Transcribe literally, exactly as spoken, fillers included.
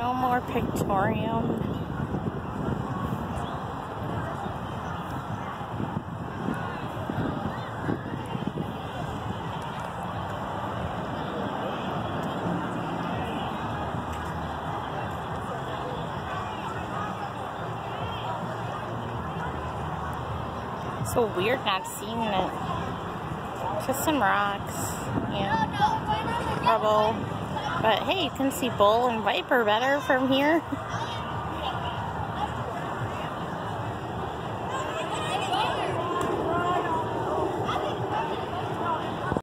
no more Pictorium. So weird not seeing it. Just some rocks and rubble. But hey, you can see Bull and Viper better from here.